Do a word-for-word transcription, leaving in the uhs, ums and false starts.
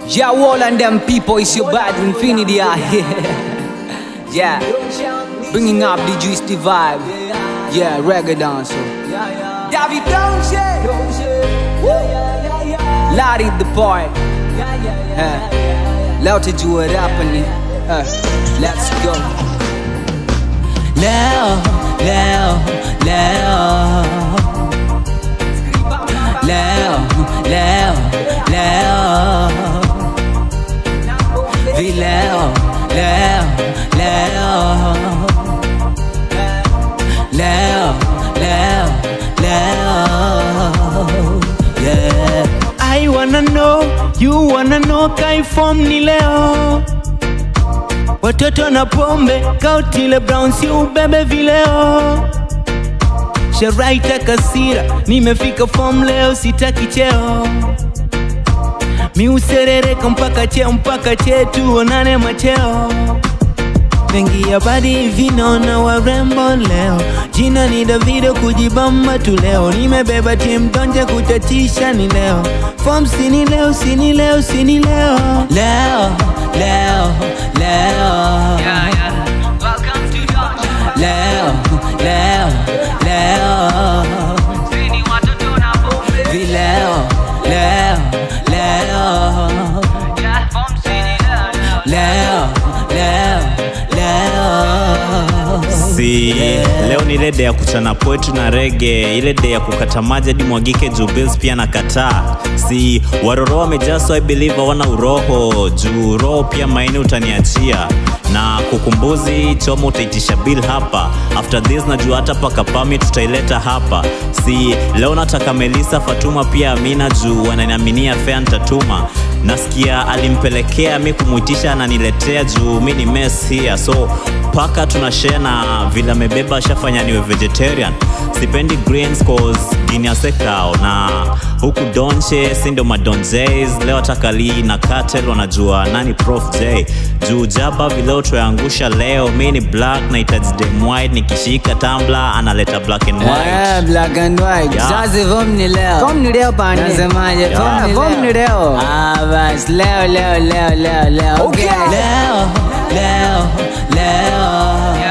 Yeah, all and them people, it's your bad Infinity out here. Yeah, bringing up the juice, the vibe. Yeah, Reggae-Dancer. Davidonche, Larry the poet. Yeah, Leo to do it happening. Uh, let's go. Leo, Leo, Leo, Leo, Leo, Leo, Vi Leo, Leo, Leo, Leo, Leo, Leo, yeah. I wanna know, you wanna know, kai form ni leo. Watoto na pombe, kautile brown si ubebe vileo. Sharaita kasira, nimefika form leo sitaki cheo. Mi userereka mpaka cheo mpaka chetu onane macheo. Vengi ya badi vinaona warembo leo. Jina ni Davido kujibamba tu leo. Nimebeba team donje kutatisha ni leo. Form sini leo, sini leo, sini leo. Leo, Leo, Leo, Yeah, yeah. Welcome to Donche. Leo, Leo, Leo, Sini watoto na pombe. Vi Leo, Leo, Leo, Yeah, from Sini leo, leo. Leo, Leo, Leo. Si leo ni ile day ya kuchana poetry na reggae, ile day ya kukata maji hadi mwagike juu bills pia nakataa. Si waroro wamejaa, so I believe wana uroho juu roho pia maini utaniachia na kukumbuzi choma utaitisha bill hapa. After this najua hata paka pami tutaileta hapa. Si leo nataka Melissa, Fatuma pia Amina juu wananiaminia fair nitatuma. Nasikia alimpelekea mi kumuitisha ananiletea juu mi ni mess here. So paka tunashare na vila mebeba shafanya niwe vegetarian. Sipendi greens cause gini asekao na huku Donche sindo madonjays. Leo atakali na cartel wanajua nani Prof J. Juu jaba vileo tuangusha leo. Mi ni black na itaji dem white. Nikishika tumbler analeta black and white. Yeah, black and white. Yeah. Zazi vom ni leo. Form ni leo pande. Nasemaje? Yeah. Form ni leo. Ah, bas, Leo, Leo, Leo, Leo, Leo. Okay. Leo, Leo, Leo.